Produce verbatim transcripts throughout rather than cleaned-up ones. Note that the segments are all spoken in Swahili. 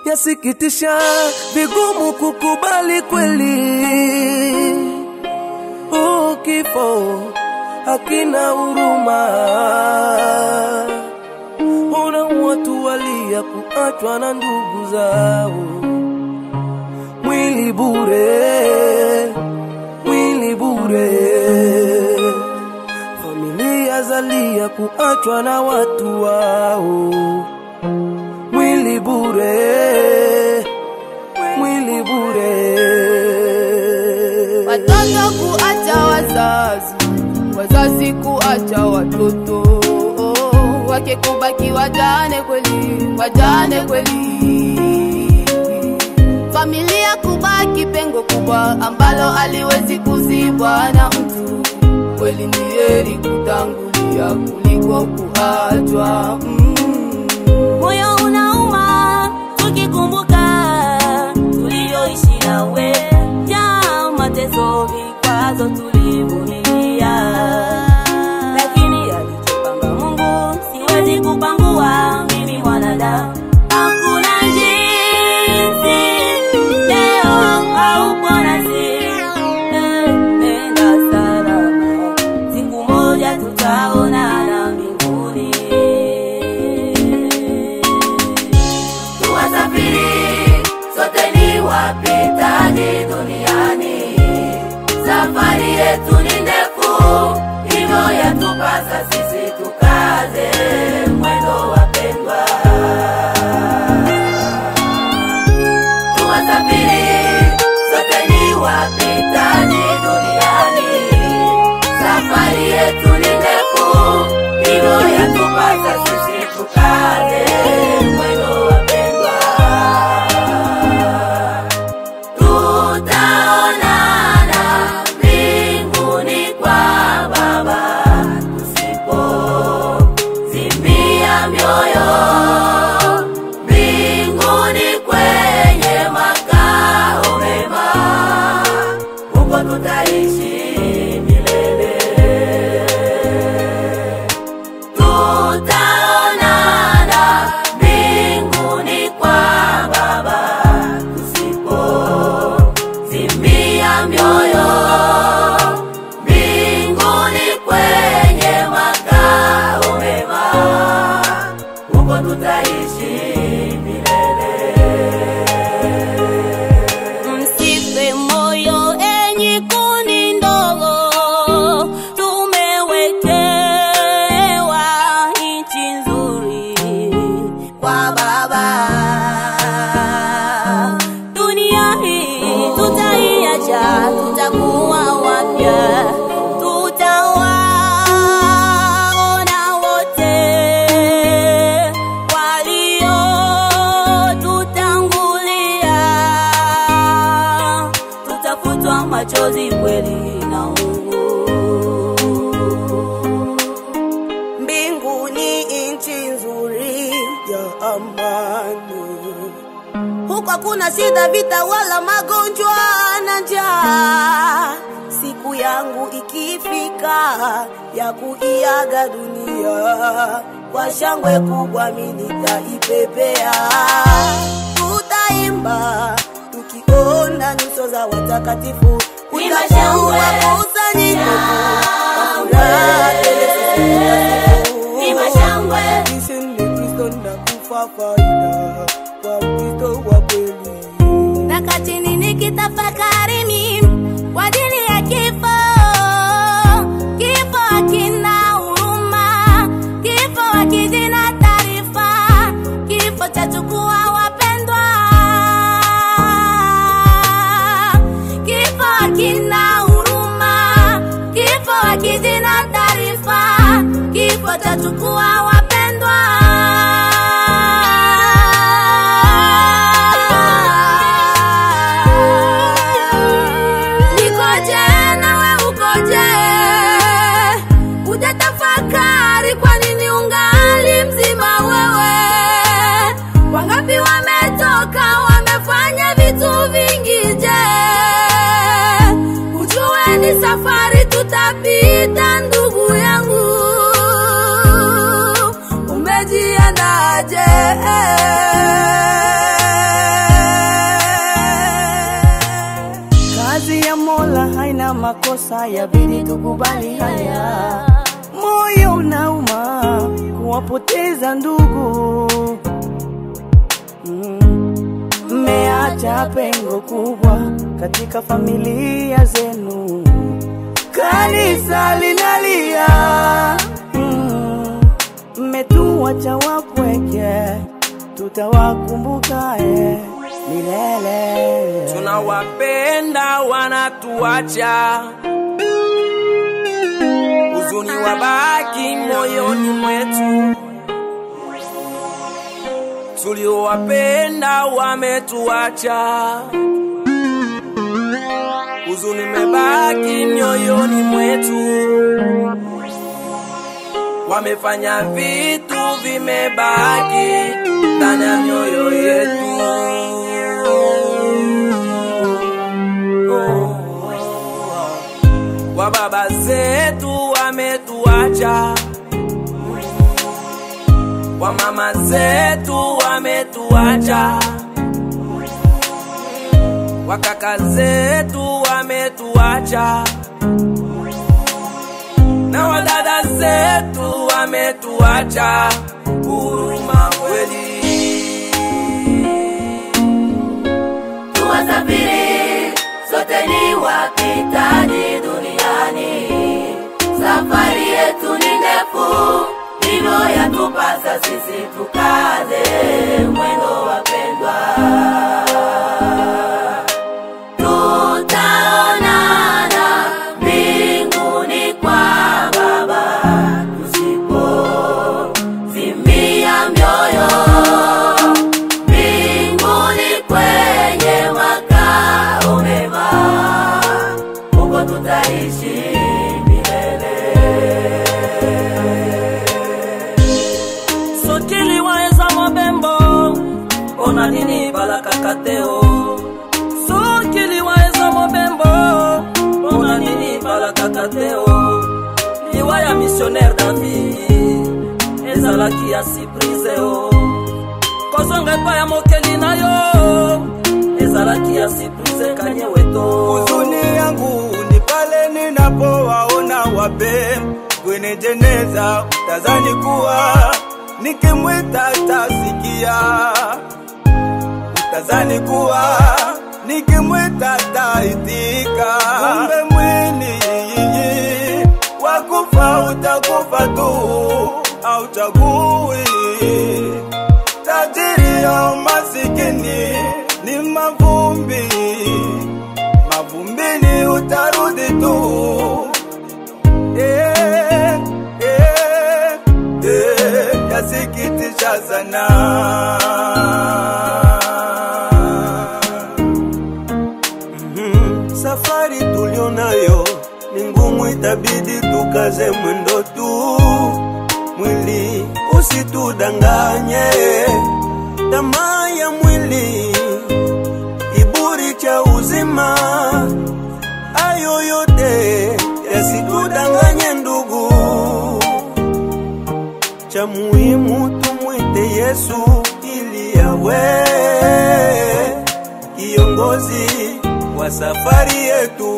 Yasikitisha, vigumu kukubali kweli. Oh, kifo hakina huruma. Una watu walia kuachwa na ndugu zao. Mwili bure, mwili bure. Familia zalia kuachwa na watu wao. Mwili bure, mwili bure. Watoto kuacha wazazi, wazazi kuacha watoto. Wake kubaki wajane kweli, wajane kweli. Familia kubaki pengo kubwa ambalo aliwezi kuzibwa na mtu. Kweli ni heri kutangulia kuliko kuachwa. mm. Moyo unauma tukikumbuka tulioishi nawe, ya mateso vikwazo tulivumilia. Lakini alichopanga Mungu siwezi kupangua mimi mwanadamu. Hakuna jinsi leo haupo nasi. Nenda salama, siku moja tutaonana mbinguni. Sote ni wapitaji duniani, safari yetu ni ndefu, hivyo yatupasa sisi tukaze mwendo wapendwa. Tuwasafiri, sote ni wapitaji duniani, safari yetu ni ndefu, hivyo yatupasa sisi tukaze mwendo wapendwa. Msife moyo enyi kundi ndogo, tumewekewa nchi nzuri kwa Baba. Dunia hii tutaiacha, tutakuwa wapya, tutawaona wote machozi kweli na Mungu. Mbinguni nchi nzuri ya amani, huko kuna shida, vita wala magonjwa na njaa. Siku yangu ikifika ya kuiaga dunia, kwa shangwe kubwa mimi nitaipepea. Tutaimba tukiona nyuso za watakatifu, utashangwe kusanyiko ni mashangwe. Sisi ni Kristo na kufa faida kwa Kristo wa kweli. Naka chini nikitafakari mimi kwa ajili ya kifo. Kifo hakina huruma, kifo hakina taarifa, kifo cha chukua wapendwa. Kifo hakina huruma, kifo hakina taarifa, kifo cha chukua wapendwa. Kwa nini ungali mzima wewe? Wangapi wametoka wamefanya vitu vingi, je? Ujue ni safari tutapita ndugu yangu. Umejiandaje? makosa yabidi tukubali haya. Moyo unauma kuwapoteza ndugu, mmeacha mm. pengo kubwa katika familia zenu. Kanisa linalia, mmetuacha mm. wapweke, tutawakumbuka eh, milele. Tunawapenda wanatuacha, huzuni wabaki moyoni mwetu. Tuliowapenda wametuacha, huzuni mebaki moyoni mwetu. Wamefanya vitu vimebaki ndani ya mioyo yetu. Wa baba zetu wametuacha, wa mama zetu wametuacha, wa kaka zetu wametuacha, na wa dada zetu wametuacha. Huruma kweli. Tuwasafiri sote ni wapitaji duniani, safari yetu ni ndefu, hivyo yatupasa sisi tukaze mwendo wapendwa. Tutaonana mbinguni kwa Baba, tusipo zimia mioyo, mbinguni kwenye makao mema, huko tutaishi milele. Sokili waeza mabembo, ona nini balaka kateo. Sokili waeza mabembo, ona nini balaka kateo. Liwa ya missionnaire David, ezalaki ya surpriseo. Kozonga pa ya mokeli na yo, ezalaki ya surprise kanye weto. Huzuni yangu ni pale ninapowaona wapendwa kwenye jeneza, utazani kuwa nikimwita atasikia, utazani kuwa nikimwita ataitika. Kumbe mwili wakufa utakufa tu, hauchagui tajiri au masikini, ni mavumbi, mavumbini utarudi tu. Eh, eh, eh, yasikitisha sana. Mm-hmm. Safari tulionayo ni ngumu, itabidi tukaze mwendo tu. Mwili usitudanganye, tamaa ya mwili, kiburi cha uzima, ayo yote yasitudanganye ndugu. Cha muhimu tumwite Yesu ili awe kiongozi wa safari yetu.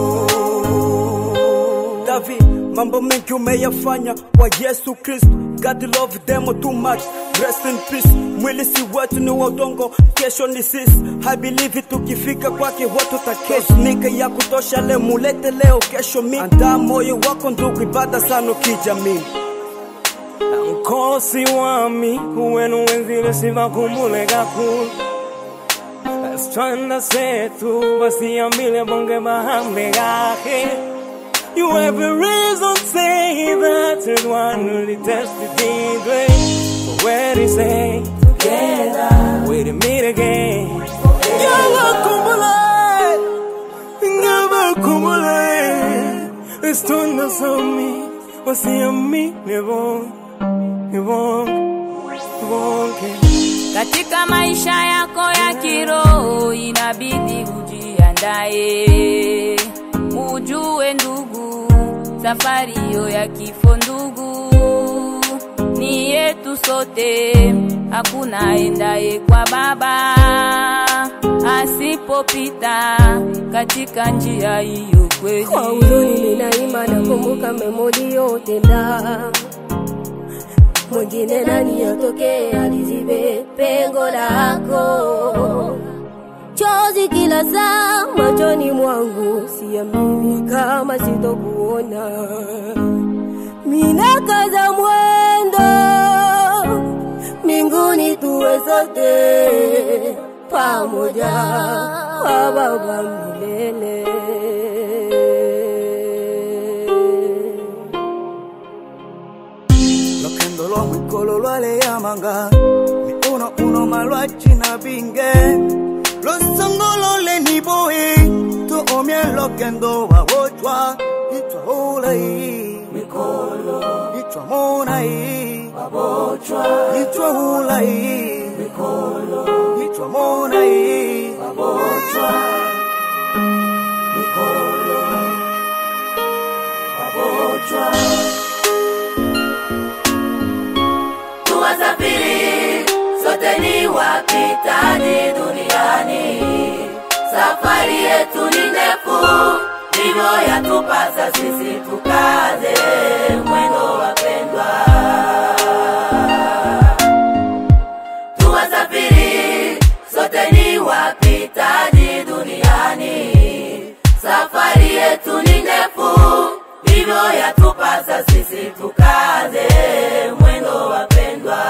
David, mambo mengi umeyafanya kwa Yesu Kristo. God love them too much, rest in peace. Mwili si wetu ni udongo, kesho ni sisi. I believe it, tukifika kwake watu takesho. Nika ya kutosha leo, mulete leo kesho mi. Andaa moyo wako ndugu, ibada sana kijamii. Nkosi wami uwenu wenzile siva kumulega kul. Stranda setu basi ambile bonge bahambe gahe. You have a reason to say that it one only tested the way. But where they say together, we to meet again. Never kumule, never kumule. It's turned us on me, basi ambi never, never, never. Katika maisha yako ya kiroho inabidi ujiandae. Ujue ndugu, safari hiyo ya kifo ndugu ni yetu sote, hakuna endaye kwa Baba. asipopita katika njia hiyo kweli. Kwa huzuni ninaima nakumbuka memori yote nda mwingine nani yatokee alizibe pengo lako. Chozi kila saa machoni mwangu, siamini kama sitokuona. Minakaza mwendo mbinguni tuwe sote pamoja kwa Baba milele. Lokendo lo mwikolo lwale yamanga ni uno uno malwachi na binge Los sangolo ni boy to omye lokendo wa wochwa itwa hulai mikolo itwa monai wabochwa itwa hulai mikolo itwa monai wabochwa mikolo wabochwa. Tuwasafiri sote ni wapitaji duniani, safari yetu ni ndefu, hivyo yatupasa sisi tukaze mwendo wapendwa. Tuwasafiri sote ni wapitaji duniani, safari yetu ni ndefu, hivyo yatupasa sisi tukaze mwendo wapendwa.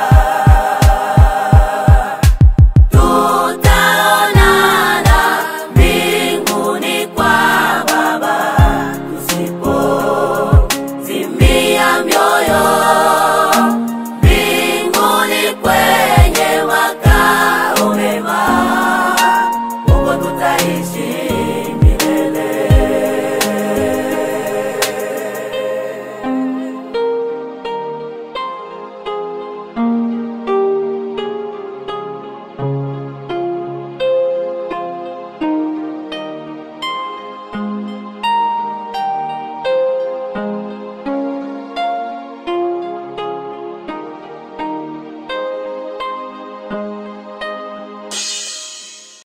Thank you.